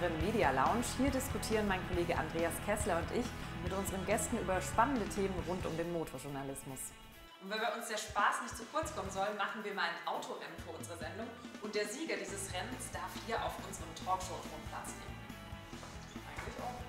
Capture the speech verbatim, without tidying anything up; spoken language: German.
unseren Media Lounge. Hier diskutieren mein Kollege Andreas Kessler und ich mit unseren Gästen über spannende Themen rund um den Motorjournalismus. Und weil bei uns der Spaß nicht zu kurz kommen soll, machen wir mal ein Autorennen für unsere Sendung. Und der Sieger dieses Rennens darf hier auf unserem Talkshow-Thron Platz nehmen. Eigentlich auch.